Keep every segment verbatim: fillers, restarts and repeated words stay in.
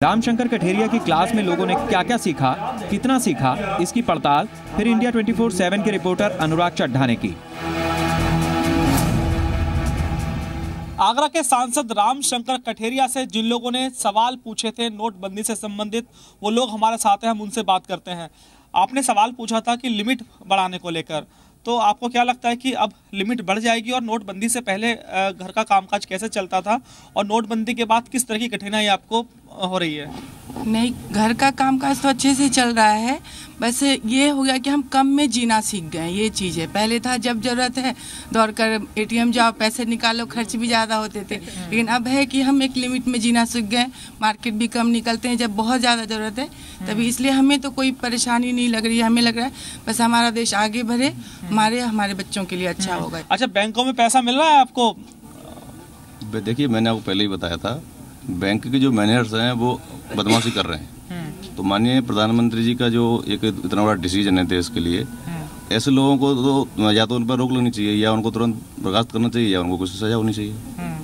शंकर कठेरिया की क्लास में लोगों ने क्या क्या सीखा, कितना सीखा, इसकी पड़ताल फिर इंडिया ट्वेंटी फोर सेवन के रिपोर्टर अनुराग चड्ढा ने की। आगरा के सांसद राम शंकर कठेरिया से जिन लोगों ने सवाल पूछे थे नोटबंदी से संबंधित, वो लोग हमारे साथ हैं, हम उनसे बात करते हैं। आपने सवाल पूछा था कि लिमिट बढ़ाने को लेकर, तो आपको क्या लगता है कि अब लिमिट बढ़ जाएगी और नोटबंदी से पहले घर का कामकाज कैसे चलता था और नोटबंदी के बाद किस तरह की कठिनाई आपको हो रही है? नहीं, घर का कामकाज तो अच्छे से चल रहा है, बस ये हो गया कि हम कम में जीना सीख गए, ये चीज़ है। पहले था जब ज़रूरत है दौड़ कर एटीएम जाओ, पैसे निकालो, खर्च भी ज़्यादा होते थे, लेकिन अब है कि हम एक लिमिट में जीना सीख गए। मार्केट भी कम निकलते हैं जब बहुत ज़्यादा ज़रूरत है, तभी इसलिए हमें तो कोई परेशानी नहीं लग रही है। हमें लग रहा है बस हमारा देश आगे बढ़े, हमारे हमारे बच्चों के लिए अच्छा होगा। अच्छा, बैंकों में पैसा मिल रहा है आपको? देखिए, मैंने आपको पहले ही बताया था, बैंक के जो मैनेजर्स हैं वो बदमाशी कर रहे हैं। तो माननीय प्रधानमंत्री जी का जो एक इतना बड़ा डिसीजन है देश के लिए, ऐसे लोगों को तो या तो उन पर रोक लगनी चाहिए, या उनको तुरंत बर्खास्त करना चाहिए, या उनको कुछ सजा होनी चाहिए।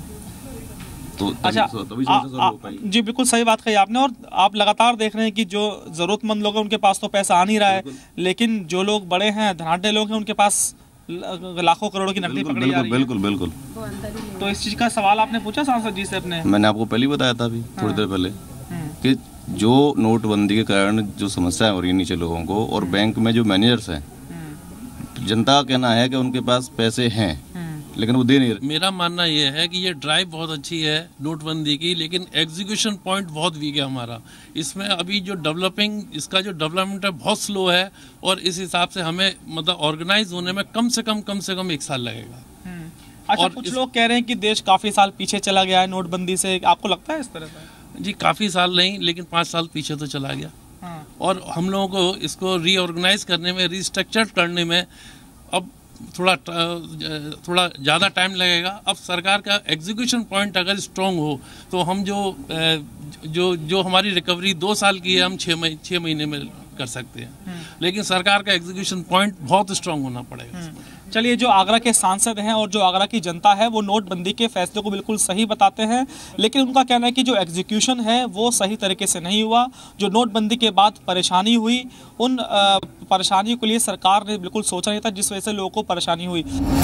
तो अच्छा, तभी आ, आ, जी बिल्कुल सही बात कही आपने। और आप लगातार देख रहे हैं कि जो जरूरतमंद लोग हैं उनके पास तो पैसा आ नहीं रहा है, लेकिन जो लोग बड़े हैं, धनाढ्य लोग हैं, उनके पास लाखों करोड़ों की नकदी पकड़ी जा रही है। बिल्कुल बिल्कुल। तो इस चीज का सवाल आपने पूछा सांसद जी से अपने? मैंने आपको पहले ही बताया था अभी थोड़ी देर पहले कि जो नोटबंदी के कारण जो समस्याएं हो रही है नीचे लोगों को, और बैंक में जो मैनेजर्स हैं, जनता का कहना है कि उनके पास पैसे हैं लेकिन वो दे नहीं रहे। मेरा मानना ये है कि ये ड्राइव बहुत अच्छी है नोटबंदी की, लेकिन एग्जीक्यूशन पॉइंट बहुत वीक है हमारा। इसमें अभी जो डेवलपिंग, इसका जो डेवलपमेंट है बहुत स्लो है, और इस हिसाब से हमें मतलब ऑर्गेनाइज होने में कम से कम कम से कम एक साल लगेगा। अच्छा, और कुछ लोग कह रहे हैं कि देश काफी साल पीछे चला गया है नोटबंदी से, आपको लगता है इस तरह से? जी, काफी साल नहीं, लेकिन पाँच साल पीछे तो चला गया। हाँ। और हम लोगों को इसको रीऑर्गेनाइज करने में, रिस्ट्रक्चर करने में अब थोड़ा थोड़ा ज़्यादा टाइम लगेगा। अब सरकार का एग्जीक्यूशन पॉइंट अगर स्ट्रॉन्ग हो तो हम जो जो जो हमारी रिकवरी दो साल की है, हम छः महीने छः महीने में कर सकते हैं, लेकिन सरकार का एग्जीक्यूशन पॉइंट बहुत स्ट्रॉन्ग होना पड़ेगा। चलिए, जो आगरा के सांसद हैं और जो आगरा की जनता है वो नोटबंदी के फैसले को बिल्कुल सही बताते हैं, लेकिन उनका कहना है कि जो एग्जीक्यूशन है वो सही तरीके से नहीं हुआ। जो नोटबंदी के बाद परेशानी हुई, उन परेशानियों के लिए सरकार ने बिल्कुल सोचा नहीं था, जिस वजह से लोगों को परेशानी हुई।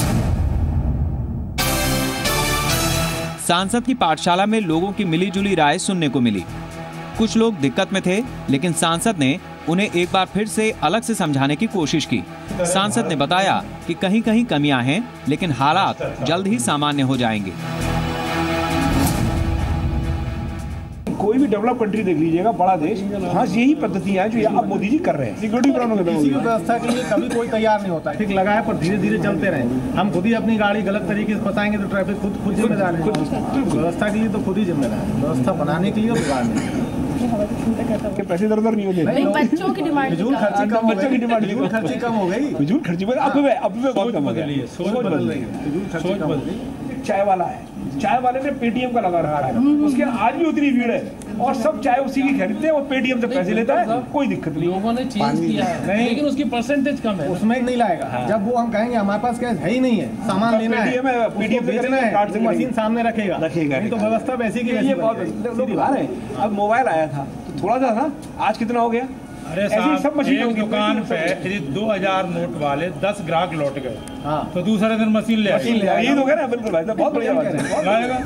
सांसद की पाठशाला में लोगों की मिली जुली राय सुनने को मिली। कुछ लोग दिक्कत में थे, लेकिन सांसद ने उन्हें एक बार फिर से अलग से समझाने की कोशिश की। सांसद ने बताया कि कहीं कहीं कमियां हैं, लेकिन हालात जल्द ही सामान्य हो जाएंगे। कोई भी डेवलप कंट्री देख लीजिएगा, बड़ा देश, हाँ यही पद्धतियां हैं जो अब मोदी जी कर रहे हैं। सिक्योरिटी प्रॉब्लम किसी भी व्यवस्था के लिए कभी कोई तैयार नहीं होता है, ठीक लगा है, पर धीरे धीरे चलते रहे। हम खुद ही अपनी गाड़ी गलत तरीके से फंसाएंगे तो ट्रैफिक खुद खुद जिम्मेदार है। व्यवस्था के लिए तो खुद ही जिम्मेदार है, व्यवस्था बनाने के लिए और बिगाड़ने के पैसे इधर उधर नहीं हो जाए। बच्चों की डिमांड, फिजूल खर्ची कम हो गई, फिजूल खर्ची कम हो गई, फिजूल खर्ची अब अब बहुत कम हो गई है, सोच बदल रही है, फिजूल खर्ची कम हो गई। चाय वाला है, चाय वाले ने पेटीएम का लगा रखा है, उसके आज भी उतनी भीड़ है और सब चाय उसी की खरीदते हैं, वो पेटीएम से पैसे लेता है, कोई दिक्कत नहीं। लोगों ने चेंज किया है, लेकिन उसकी परसेंटेज कम है, उसमें नहीं लाएगा। जब वो हम कहेंगे हमारे पास कैश है ही नहीं है, सामान लेना है, पेटीएम बेचना है, मशीन सामने रखेगा रखेगा तो व्यवस्था वैसी की वैसी बहुत है। अब मोबाइल आया था तो थोड़ा सा था, आज कितना हो गया? अरे साहब, एक दुकान पे दो हजार नोट वाले दस ग्राहक लौट गए, हाँ, तो दूसरे दिन मशीन ले मशीन ले आई हो गया ना। बिल्कुल भाई, बहुत बढ़िया बात है।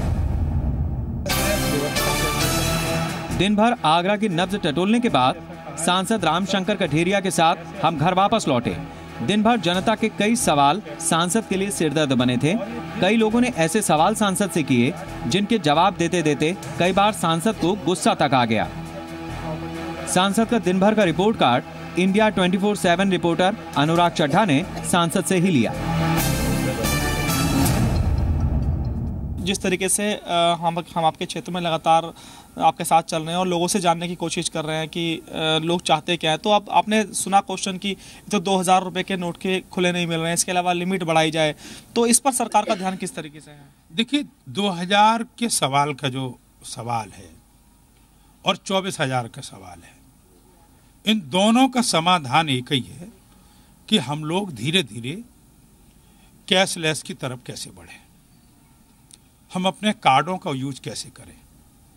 दिन भर आगरा की नब्ज टटोलने के बाद सांसद राम शंकर कठेरिया के साथ हम घर वापस लौटे। दिन भर जनता के कई सवाल सांसद के लिए सिरदर्द बने थे। कई लोगों ने ऐसे सवाल सांसद से किए जिनके जवाब देते देते कई बार सांसद को गुस्सा तक आ गया। सांसद का दिन भर का report card India twenty four seven reporter Anurag Chadha ने सांसद से ही लिया। जिस तरीके से हम हम आपके क्षेत्र में लगातार आपके साथ चल रहे हैं और लोगों से जानने की कोशिश कर रहे हैं कि लोग चाहते क्या है, तो आप आपने सुना क्वेश्चन कि तो दो हज़ार रुपये के नोट के खुले नहीं मिल रहे हैं, इसके अलावा लिमिट बढ़ाई जाए, तो इस पर सरकार का ध्यान किस तरीके से है? देखिए, दो हज़ार के सवाल का जो सवाल है और चौबीस हज़ार का सवाल है, इन दोनों का समाधान एक ही है कि हम लोग धीरे धीरे कैशलेस की तरफ कैसे बढ़ें, हम अपने कार्डों का यूज कैसे करें,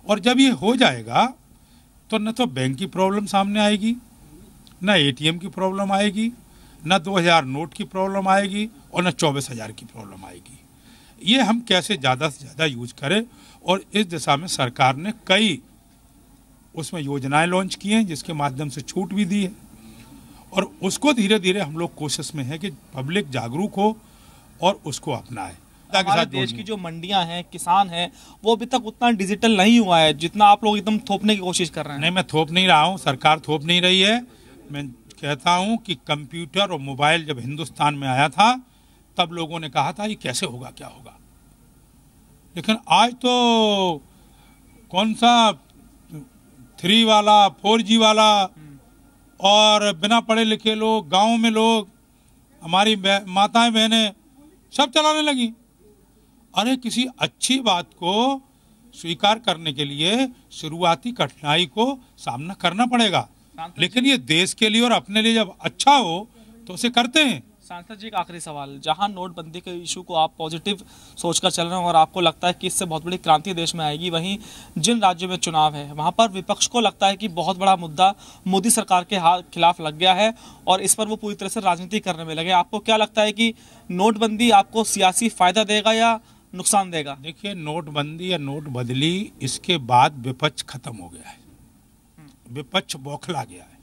और जब ये हो जाएगा तो न तो बैंक की प्रॉब्लम सामने आएगी, न एटीएम की प्रॉब्लम आएगी, न दो हज़ार नोट की प्रॉब्लम आएगी और न चौबीस हज़ार की प्रॉब्लम आएगी। ये हम कैसे ज़्यादा से ज़्यादा यूज करें, और इस दिशा में सरकार ने कई उसमें योजनाएं लॉन्च की हैं जिसके माध्यम से छूट भी दी है, और उसको धीरे धीरे हम लोग कोशिश में है कि पब्लिक जागरूक हो और उसको अपनाए। हमारे देश की जो मंडियां हैं, किसान हैं, वो अभी तक उतना डिजिटल नहीं हुआ है जितना आप लोग एकदम थोपने की कोशिश कर रहे हैं। नहीं, मैं थोप नहीं रहा हूँ, सरकार थोप नहीं रही है। मैं कहता हूँ कि कंप्यूटर और मोबाइल जब हिंदुस्तान में आया था तब लोगों ने कहा था ये कैसे होगा, क्या होगा, लेकिन आज तो कौन सा थ्री वाला, फोर जी वाला, और बिना पढ़े लिखे लोग, गांव में लोग, हमारी माताएं बहनें सब चलाने लगी। अरे किसी अच्छी बात को स्वीकार करने के लिए शुरुआती कठिनाई को सामना करना पड़ेगा, लेकिन ये देश के लिए और अपने लिए जब अच्छा हो तो उसे करते हैं। सांसद जी, एक आखिरी सवाल, जहां नोटबंदी के इशू को आप पॉजिटिव सोचकर चल रहे हैं और आपको लगता है कि इससे बहुत बड़ी क्रांति देश में आएगी, वहीं जिन राज्यों में चुनाव है वहां पर विपक्ष को लगता है कि बहुत बड़ा मुद्दा मोदी सरकार के खिलाफ लग गया है और इस पर वो पूरी तरह से राजनीति करने में लगे। आपको क्या लगता है कि नोटबंदी आपको सियासी फायदा देगा या नुकसान देगा? देखिए, नोटबंदी या नोट बदली, इसके बाद विपक्ष खत्म हो गया है, विपक्ष बौखला गया है,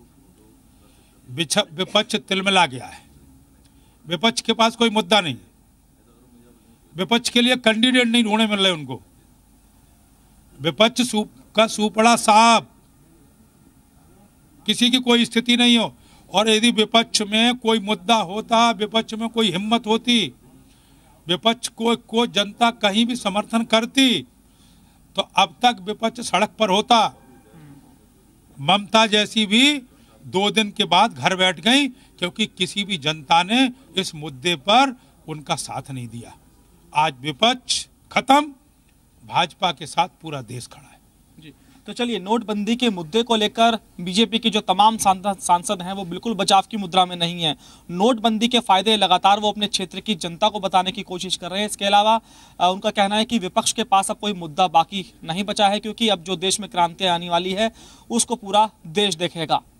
विपक्ष तिलमिला गया है, विपक्ष के पास कोई मुद्दा नहीं, विपक्ष के लिए कैंडिडेट नहीं ढूंढने मिल रहे उनको, विपक्ष सूप का सूपड़ा साहब, किसी की कोई स्थिति नहीं हो। और यदि विपक्ष में कोई मुद्दा होता, विपक्ष में कोई हिम्मत होती, विपक्ष को को जनता कहीं भी समर्थन करती तो अब तक विपक्ष सड़क पर होता। ममता जैसी भी दो दिन के बाद घर बैठ गई क्योंकि किसी भी जनता ने इस मुद्दे पर उनका साथ नहीं दिया। आज विपक्ष खत्म, भाजपा के साथ पूरा देश खड़ा है। जी, तो चलिए, नोटबंदी के मुद्दे को लेकर बीजेपी के जो तमाम सांसद हैं वो बिल्कुल बचाव की मुद्रा में नहीं है। नोटबंदी के फायदे लगातार वो अपने क्षेत्र की जनता को बताने की कोशिश कर रहे हैं। इसके अलावा उनका कहना है कि विपक्ष के पास अब कोई मुद्दा बाकी नहीं बचा है, क्योंकि अब जो देश में क्रांति आने वाली है उसको पूरा देश देखेगा।